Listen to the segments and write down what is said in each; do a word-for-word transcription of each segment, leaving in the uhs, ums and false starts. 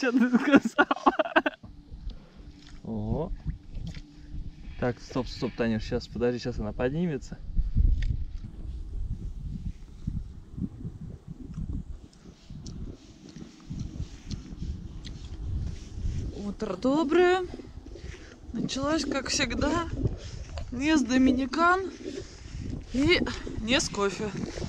Что ты сказал? О. Так, стоп, стоп, Танюш, сейчас, подожди, сейчас она поднимется. Утро доброе. Началось, как всегда, не с доминикан и не с кофе.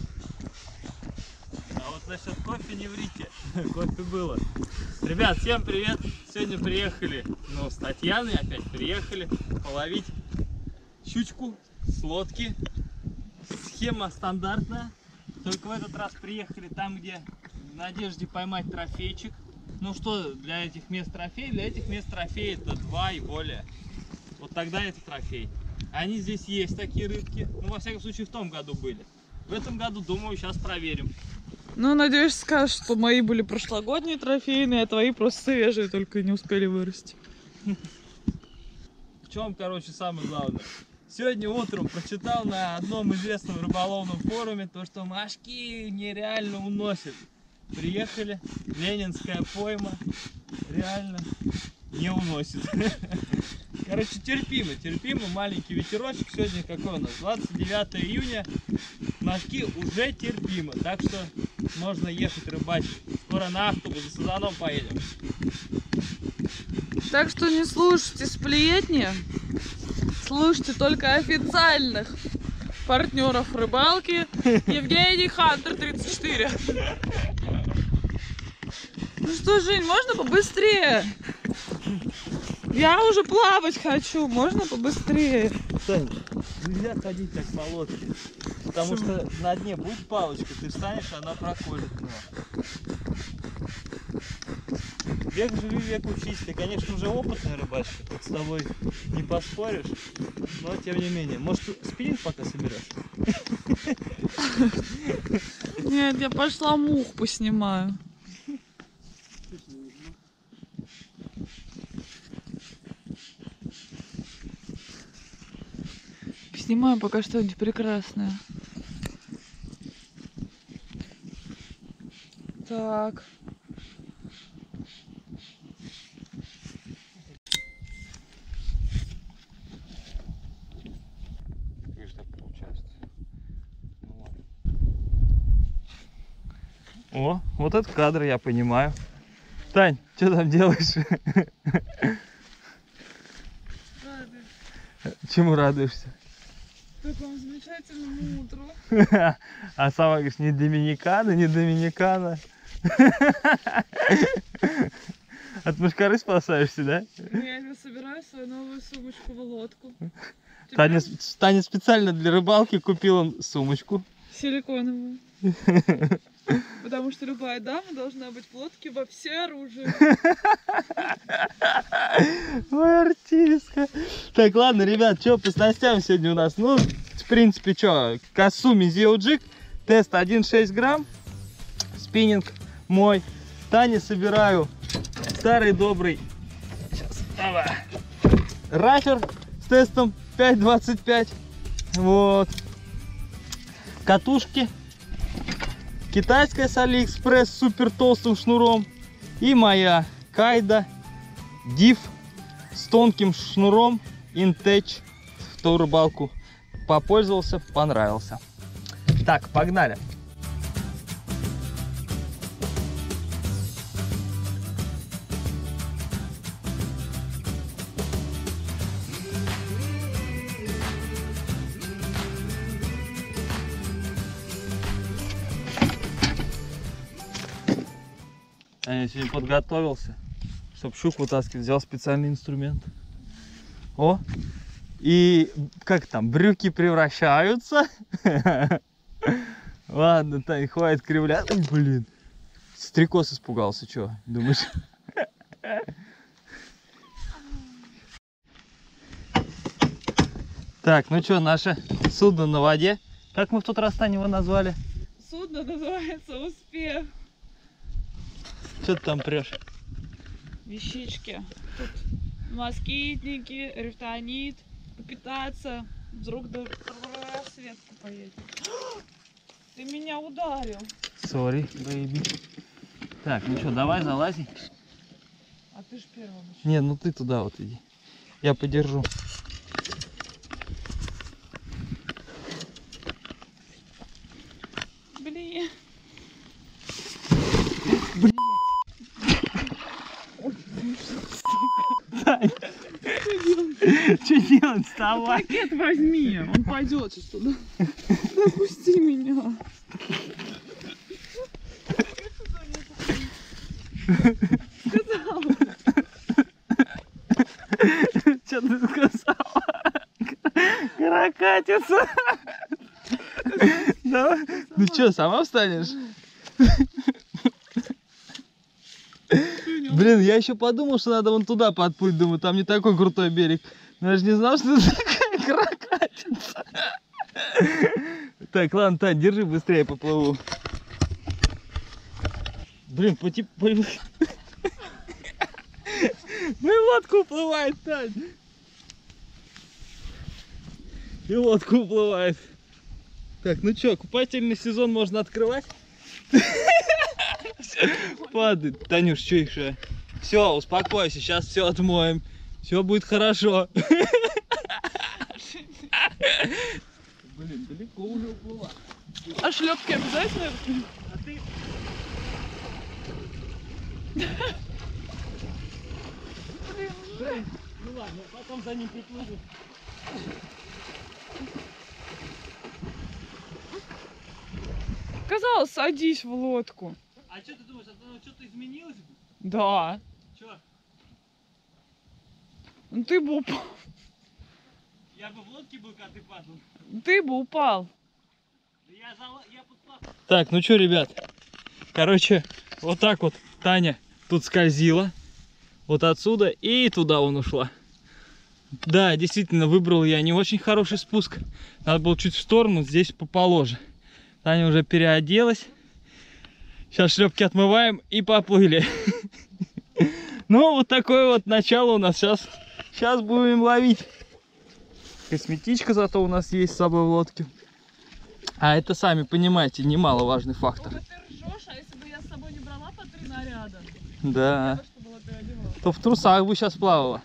А вот насчет кофе не врите. Кофе было. Ребят, всем привет. Сегодня приехали, ну, с Татьяной опять приехали половить щучку с лодки. Схема стандартная. Только в этот раз приехали там, где в надежде поймать трофейчик. Ну что для этих мест трофей? Для этих мест трофей это два и более. Вот тогда это трофей. Они здесь есть, такие рыбки. Ну, во всяком случае, в том году были. В этом году, думаю, сейчас проверим. Ну, надеюсь, скажешь, что мои были прошлогодние трофейные, а твои просто свежие, только не успели вырасти. В чем, короче, самое главное? Сегодня утром прочитал на одном известном рыболовном форуме то, что мошки нереально уносят. Приехали, Ленинская пойма реально не уносит. Короче, терпимо, терпимо, маленький ветерочек. Сегодня какой у нас? двадцать девятое июня. Мошки уже терпимо, так что можно ехать рыбачить. Скоро на автобус за сазаном поедем. Так что не слушайте сплетни, слушайте только официальных партнеров рыбалки. Евгений Хантер тридцать четыре. Ну что, Жень, можно побыстрее? Я уже плавать хочу, можно побыстрее? Тань, нельзя ходить так по лодке, потому Почему? что на дне будет палочка, ты встанешь, она проколет. Век живи, век учись. Ты, конечно, уже опытный рыбачка, тут с тобой не поспоришь, но тем не менее. Может, спиннинг пока соберешь? Нет, я пошла мух поснимаю. Снимаю пока что-нибудь прекрасное. Так. О, вот этот кадр я понимаю. Тань, что там делаешь? Радуюсь. Чему радуешься? Такому замечательному утру. А сама говоришь, не доминикана, не доминикана. От мушкары спасаешься, да? Я собираю свою новую сумочку в лодку. Таня, Таня специально для рыбалки купила сумочку. Силиконовую. Потому что любая дама должна быть в лодке во всеоружии. Ой, артистка. Так, ладно, ребят, что по снастям сегодня у нас? Ну, в принципе, что, Касуми Zio Jig, тест один шесть грамм, спиннинг мой. Тане собираю старый добрый сейчас, давай, рафер с тестом пять двадцать пять. Вот. Катушки. Китайская с Алиэкспресс с супер толстым шнуром. И моя Кайда Див с тонким шнуром Intech. В ту рыбалку попользовался, понравился. Так, погнали. Я сегодня подготовился, чтобы щук вытаскивать, взял специальный инструмент. О, и как там, брюки превращаются. Ладно, Тань, хватит кривляться. Блин, стрекоз испугался, что, думаешь? Так, ну что, наше судно на воде. Как мы в тот раз, Таня, его назвали? Судно называется «Успех». Что ты там прешь? Вещички. Тут москитники, рифтонит, попитаться. Вдруг до рассветку поедем. Ты меня ударил. Сори, бэйби. Так, ну что, давай залази. ты же первый. Не, ну ты туда вот иди. Я подержу. Блин. Блин. Что делать? Вставай. Пакет возьми, он пойдет сейчас туда. Допусти меня. Сказала. Что ты сказала? Каракатица. Давай. Ну что, сама встанешь? Блин, я еще подумал, что надо вон туда подплыть. Думаю, там не такой крутой берег. Но я же не знал, что это такая каракатица. Так, ладно, Тань, держи, быстрее поплыву. Блин, по типу... Ну и лодка уплывает, Тань. И лодка уплывает. Так, ну что, купательный сезон можно открывать? Падает. Танюш, что еще? Все, успокойся, сейчас все отмоем. Все будет хорошо. Блин, далеко уже уплыла. А шлепки обязательно? А ты... Блин, ну ладно, потом за ним приплыву. казалось, садись в лодку. А что ты думаешь, оно что-то изменилось бы? Да. Че? Ну ты бы упал. Я бы в лодке был, когда ты падал. Ты бы упал. Да я, за... я подплав. Так, ну что, ребят. Короче, вот так вот Таня тут скользила. Вот отсюда и туда он ушла. Да, действительно, выбрал я не очень хороший спуск. Надо было чуть в сторону, здесь поположе. Таня уже переоделась. Сейчас шлепки отмываем и поплыли. Ну, вот такое вот начало у нас. Сейчас, сейчас будем ловить. Косметичка зато у нас есть с собой в лодке. А это, сами понимаете, немаловажный фактор. Ой, ты ржешь, а если бы я с собой не брала по три наряда? Да. То, что было, ты одевала. То в трусах бы сейчас плавала.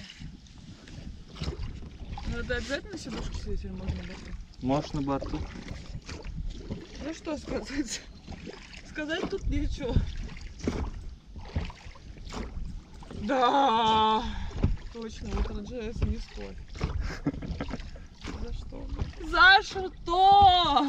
Ну это обязательно сидушку себе теперь можно на борту? Можешь на борту. Ну что сказать? Сказать тут нечего. Да, точно, вот на джей эс не спорь. За что? За что?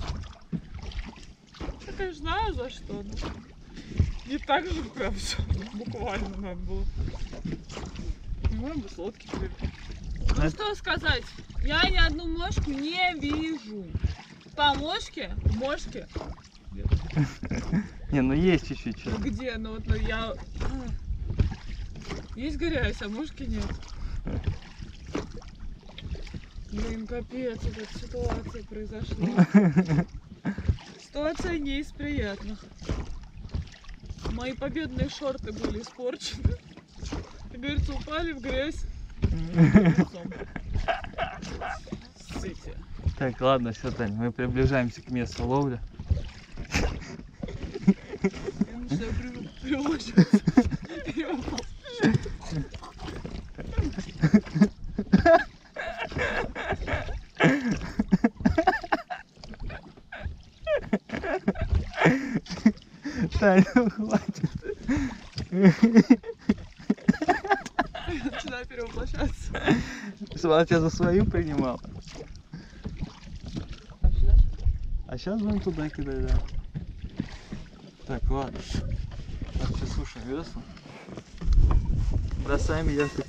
Я, конечно, знаю за что, но не так же прям все буквально надо было. Мы бы с лодки перевели. Ну Это... что сказать? Я ни одну мошку не вижу. По мошке? Мошке? Не, ну есть чуть-чуть. Ну где? Ну вот ну, я... Есть грязь, а мошки нет. Блин, капец, эта ситуация произошла. Ситуация не из приятных. Мои победные шорты были испорчены. Как говорится, упали в грязь. Так, ладно, все, Тань, мы приближаемся к месту ловли. Я начинаю приложиться. Тань, ну хватит. Я начинаю перевоплощаться. Смотри, я за свою принимал. А сейчас будем туда кидать, да. Так, ладно. Так, сейчас сушим весла. Бросаем я тут.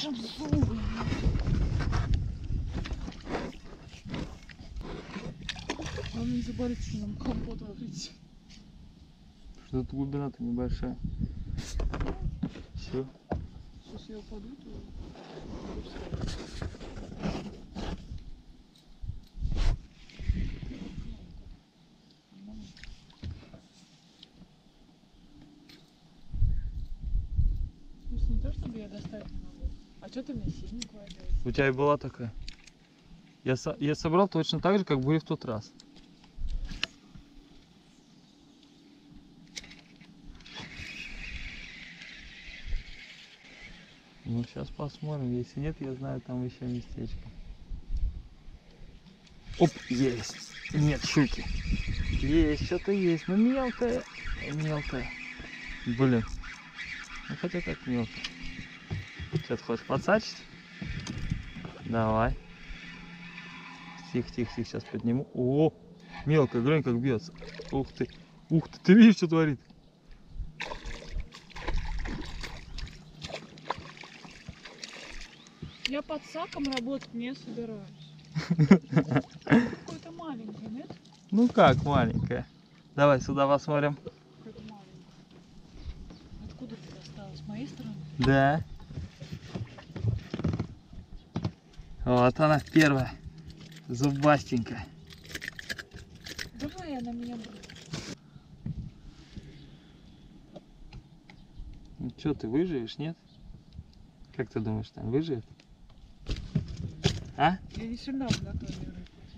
Главное не забывайте, что нам компот варить. Что тут глубина-то небольшая. Все. Сейчас я упаду, то... Не то, чтобы я достать не могу. А что ты мне синенькую опять? У тебя и была такая. Я, со я собрал точно так же, как были в тот раз. Ну, сейчас посмотрим. Если нет, я знаю, там еще местечко. Оп, есть. Нет щуки. Есть, что-то есть. Но мелкая. Мелкая. Блин. Ну, хотя как мелкая. Сейчас хочешь подсачить? Давай. Тихо, тихо, тихо, сейчас подниму. О, мелкая, глянь, как бьется. Ух ты. Ух ты, ты видишь, что творит? Я под саком работать не собираюсь. Какой-то маленький, нет? Ну как маленькая? Давай сюда посмотрим. Какой-то маленький. Откуда ты достала? С моей стороны? Да. Вот она первая. Зубастенькая. Давай, она меня будет. Ну что, ты выживешь, нет? Как ты думаешь, там выживет? А? Я не сильно готовлю.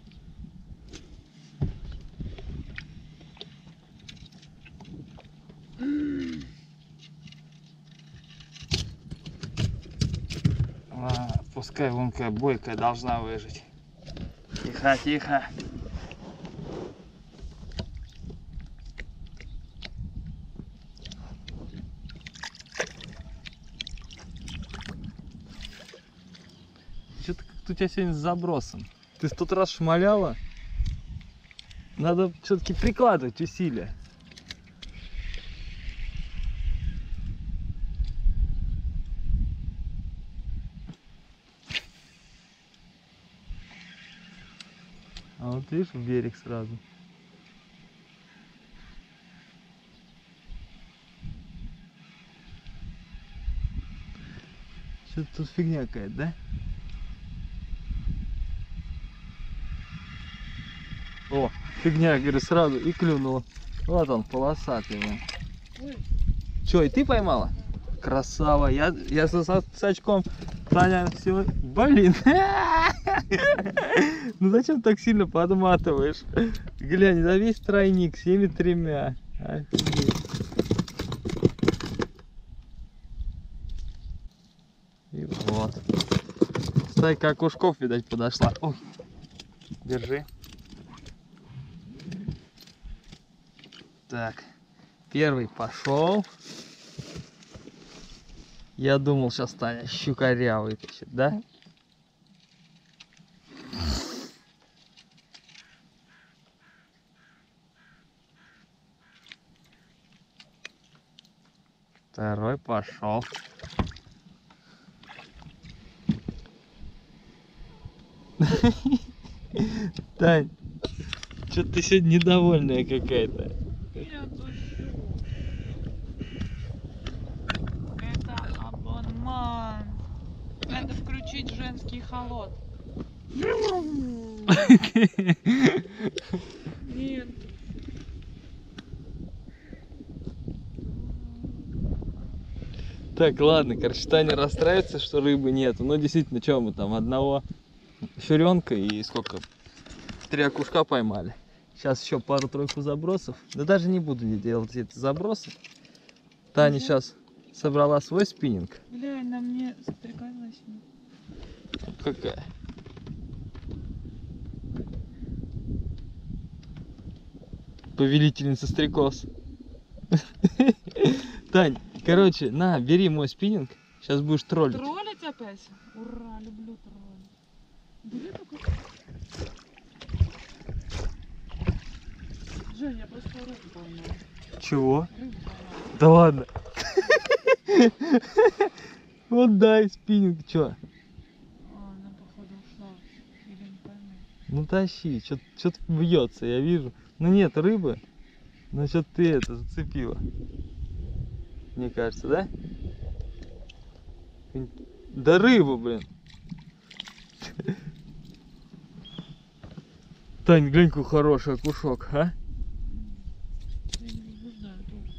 А, пускай вон какая бойкая должна выжить. Тихо, тихо. Что-то как-то у тебя сегодня с забросом. Ты сто раз шмаляла. Надо все-таки прикладывать усилия. А вот видишь, в берег сразу. Что-то тут фигня какая-то, да? О, фигня, говорю, сразу и клюнула. Вот он, полосатый. Ой. Че, и ты поймала? Красава. Я, я со, со сачком. Таня, все. Блин. Ну зачем так сильно подматываешь? Глянь, за весь тройник всеми тремя. Офигеть. И вот. Стайка окушков, видать, подошла. Ой. Держи. Так. Первый пошел. Я думал, сейчас Таня щукаря вытащит, да? Второй пошел. Тань, что-то ты сегодня недовольная какая-то. Я тащу. Это обман. Надо включить женский холод. Нет. Так, ладно, короче, Таня расстраивается, что рыбы нету. Но действительно, что мы там, одного ференка и сколько? Три окушка поймали. Сейчас еще пару-тройку забросов. Да даже не буду делать эти забросы. Таня сейчас собрала свой спиннинг. Глянь, на мне стрекоза сидит. Какая? Повелительница стрекоз. Тань, короче, на, бери мой спиннинг. Сейчас будешь троллить. Троллить опять? Ура, люблю троллить. Бери только. Жень, я просто рыбу поймала. Чего? Рыбу поймала. Да ладно. Вот дай спиннинг, чё? А, она походу ушла. Или не пойму. Ну тащи, что-то бьется, я вижу. Ну нет рыбы, но что-то ты это зацепила. Мне кажется, да? Да рыбу, блин. Тань, глянь, какой хороший окушок, а? Я не знаю,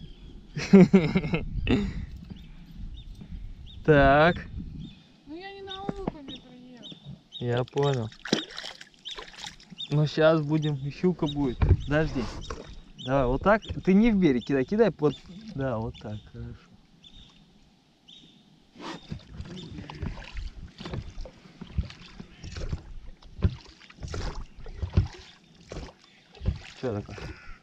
тоже. Так, Ну я не на окуне приехал. я понял. Ну сейчас будем, щука будет. Подожди. Давай, вот так. Ты не в берег кидай, кидай под... Да, вот так, хорошо. Что такое?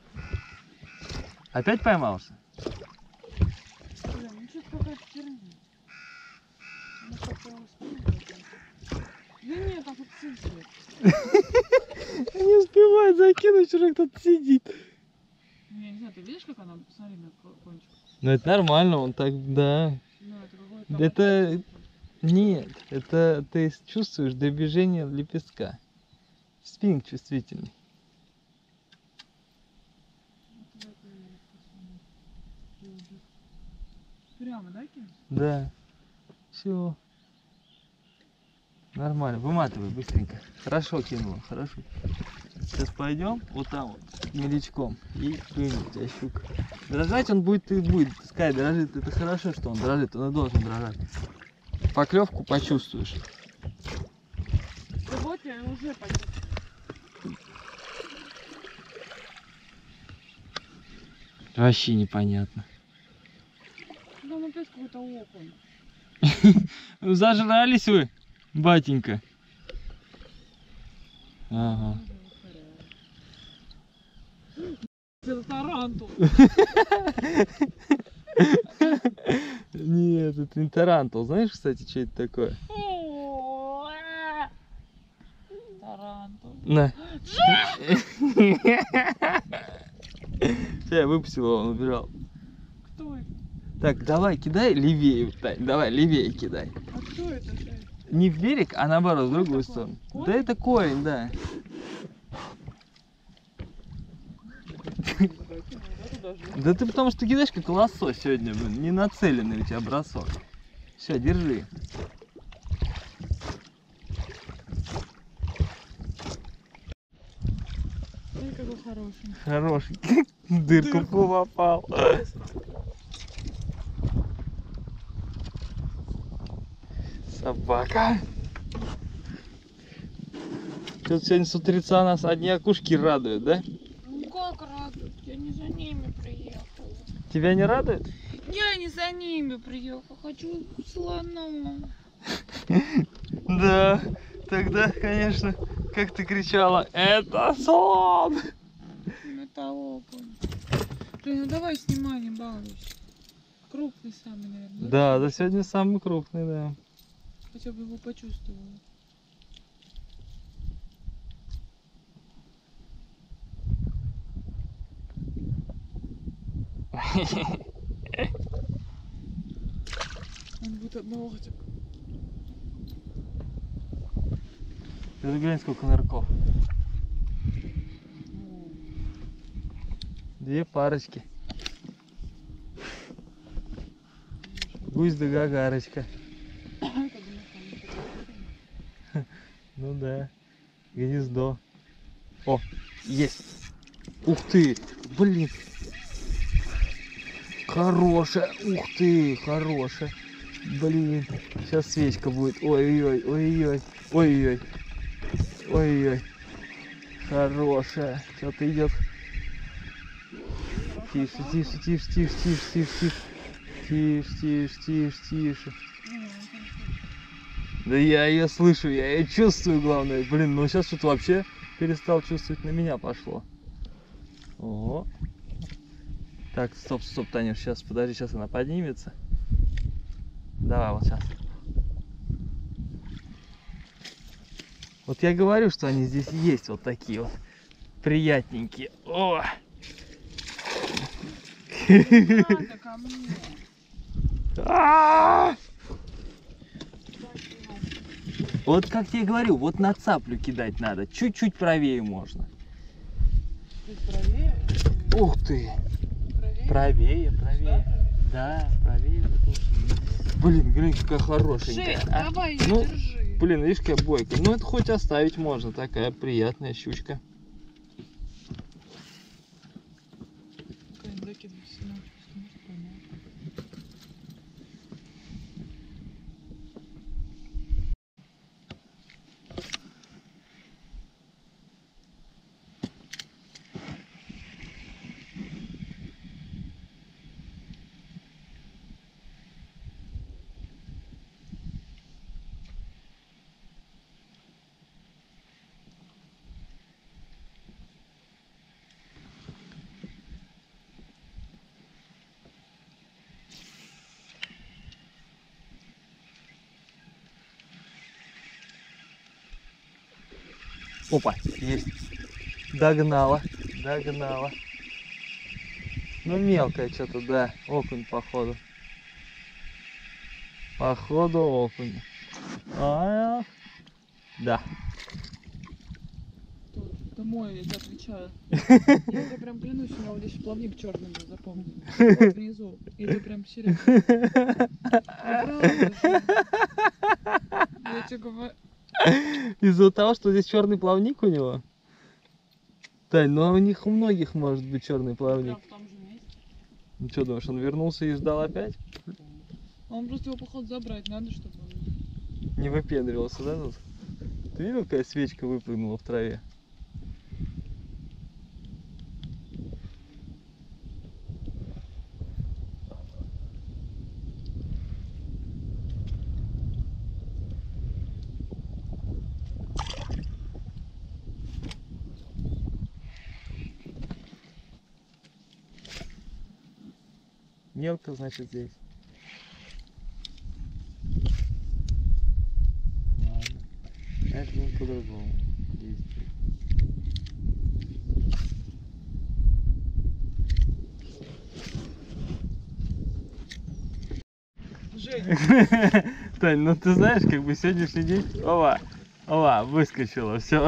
Опять поймался? Блин, ну что-то какая-то херня. Ну, как-то его вспомнить. Да нет, там кто-то сидит. Не успевает закинуть, уже кто-то сидит. Ну, я не знаю, ты видишь, как она, посмотри на кончик. Ну это нормально, он так, да. Ну, это какой-то... Это... Нет, это ты чувствуешь движение лепестка. Спинг чувствительный. Прямо, да, кинь? Да. Все. Нормально. Выматывай быстренько. Хорошо кинула, хорошо. Сейчас пойдем вот там вот мелечком и клюнет у тебя щука. Дрожать он будет и будет. Скай дрожит. Это хорошо, что он дрожит. Он и должен дрожать. Поклевку почувствуешь. Да вот я уже почувствовала. Вообще непонятно. Там опять какой-то окунь. Зажрались вы, батенька? Ага. Это тарантул. Нет, это не тарантул. Знаешь, кстати, что это такое? Тарантул. На. Все, я выпустил его, он убежал. Кто это? Так, давай, кидай левее, Тань, давай, левее кидай. А кто это? Не в берег, а наоборот, в Что другую такое? сторону. Корень? Да это корень, да. Да ты потому что кидаешь как лосось сегодня, блин, не нацеленный у тебя бросок. Все, держи. Ой, какой хороший. Хороший. Дырку Дырку. попал. Собака. Что-то сегодня с утреца нас одни окушки радуют, да? Ну как радует? Я не за ними приехала. Тебя не радует? Я не за ними приехала. Хочу слона. Да. Тогда, конечно, как ты кричала, это слон! Это окунь. Блин, ну давай снимай, не балуйся. Крупный самый, наверное. Да, да сегодня самый крупный, да. Хотя бы его почувствовала. Он будет однолотик. Ты глянь, сколько нырков. Две парочки. Гусь да гагарочка. Ну да. Гнездо. О, есть. Ух ты. Блин. Хорошая. Ух ты. Хорошая. Блин. Сейчас свечка будет. Ой-ой-ой. Ой-ой-ой. Ой-ой-ой. Ой-ой. Хорошая. Что-то идет. Тише, тише, тише, тише, тише, тише, тише. Тише, тише, тише, тише. Да я ее слышу, я ее чувствую, главное. Блин, ну сейчас что-то вообще перестал чувствовать, на меня пошло. Ого. Так, стоп, стоп, Танюш, сейчас, подожди, сейчас она поднимется. Давай, вот сейчас. Вот я говорю, что они здесь есть вот такие вот приятненькие. О! Надо ко мне. А! Вот как я и говорю, вот на цаплю кидать надо. Чуть-чуть правее можно. Чуть правее? Ух ты! Правее? Правее, правее. Да, правее. Блин, глянь, какая хорошенькая. Жень, а. давай ее Ну, держи. Блин, видишь, какая бойкая. Ну, это хоть оставить можно. Такая приятная щучка. Закидывайся, ну, чувствуешь, понятно. Опа, есть. Догнала, догнала. Ну мелкая что-то, да. Окунь походу. Походу окунь. А, да. Домой, я тебе отвечаю. Я тебе прям клянусь, у меня вот здесь плавник черный был, запомни. Вот внизу. И ты прям серьезно. Я тебе говорю. Из-за того, что здесь черный плавник у него? Тань, ну а у них у многих может быть черный плавник. Прям в том же месте. Ну что думаешь, он вернулся и ждал опять? Он просто его, походу, забрать надо, чтобы он... Не выпендривался, да, тут? Ты видел, какая свечка выпрыгнула в траве? Мелко, значит, здесь. Ладно. Это будет по-другому действует. Женя. Тань, ну ты знаешь, как бы сегодняшний день... Ова, ова, выскочила, все.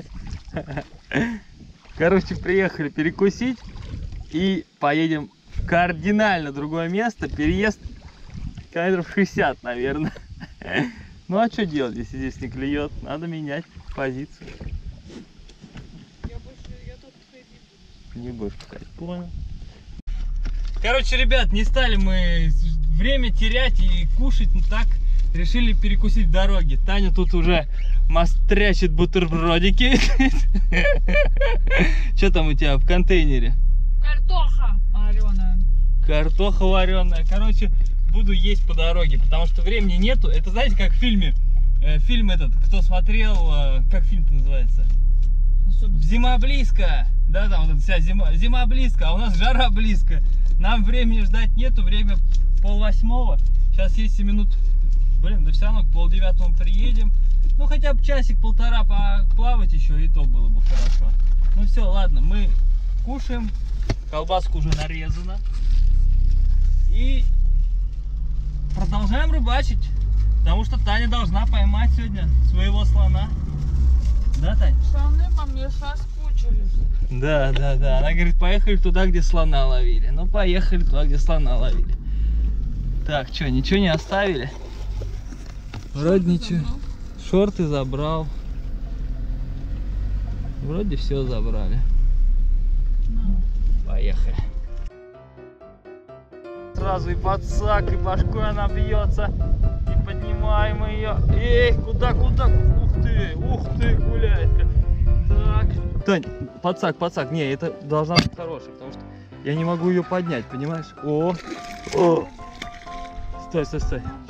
Короче, приехали перекусить и поедем в кардинально другое место. Переезд километров шестьдесят, наверное. Ну а что делать, если здесь не клюет? Надо менять позицию. Я больше, я тут ходить буду. Не будешь пускать, понял. Короче, ребят, не стали мы время терять и кушать, ну так решили перекусить в дороге. Таня тут уже мастрячит бутербродики. Что там у тебя в контейнере? Картоха вареная. Картоха вареная. Короче, буду есть по дороге, потому что времени нету. Это, знаете, как в фильме, э, фильм этот, кто смотрел, э, как фильм-то называется? Особо... Зима близко. Да, там вот эта вся зима, зима близко, а у нас жара близко. Нам времени ждать нету, время пол восьмого. Сейчас есть семь минут. Блин, да все равно к полдевятому приедем. Ну хотя бы часик-полтора поплавать еще, и то было бы хорошо. Ну все, ладно, мы кушаем. Колбаска уже нарезана. И продолжаем рыбачить. Потому что Таня должна поймать сегодня своего слона. Да, Тань? Слоны по мне соскучились. Да, да, да. Она говорит, поехали туда, где слона ловили. Ну, поехали туда, где слона ловили. Так, что, ничего не оставили? Вроде ничего. Забрал. Шорты забрал. Вроде все забрали. На. Поехали. Сразу и подсак, и башкой она бьется. И поднимаем ее. Эй, куда, куда? Ух ты, ух ты, гуляет. Так. Тань, подсак, подсак. Не, это должна быть хорошая, потому что я не могу ее поднять, понимаешь? О, о. Стой, стой, стой.